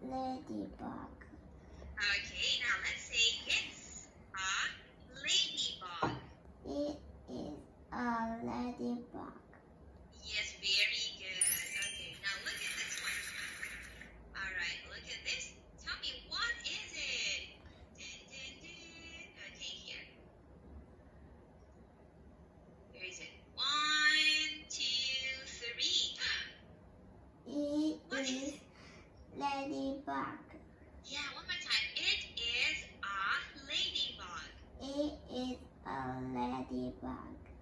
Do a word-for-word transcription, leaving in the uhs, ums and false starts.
ladybug. Okay, now let's say it's a ladybug. It is a ladybug. Yes, very good. Okay, now look at this one. Alright, look at this. Tell me, what is it? Dun, dun, dun. Okay, here. Where is it? One, two, three. It What is is it? ladybug. Yeah, one more time. It is a ladybug. It is a ladybug.